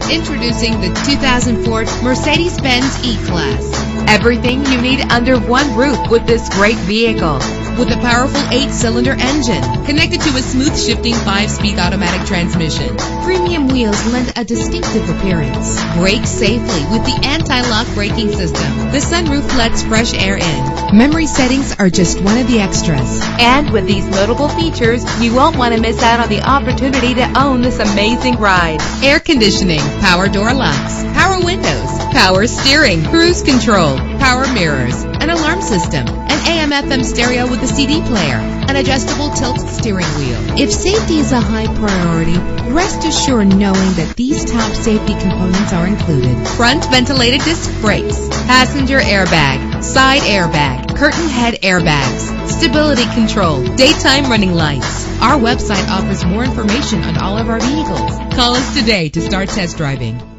Introducing the 2004 Mercedes-Benz E-Class. Everything you need under one roof with this great vehicle. With a powerful 8-cylinder engine connected to a smooth shifting 5-speed automatic transmission. Premium wheels lend a distinctive appearance. Brake safely with the anti-lock braking system. The sunroof lets fresh air in. Memory settings are just one of the extras. And with these notable features, you won't want to miss out on the opportunity to own this amazing ride. Air conditioning, power door locks, power windows, power steering, cruise control, power mirrors, an alarm system, an AM/FM stereo with a CD player, an adjustable tilt steering wheel. If safety is a high priority, rest assured knowing that these top safety components are included. Front ventilated disc brakes, passenger airbag, side airbag, curtain head airbags, stability control, daytime running lights. Our website offers more information on all of our vehicles. Call us today to start test driving.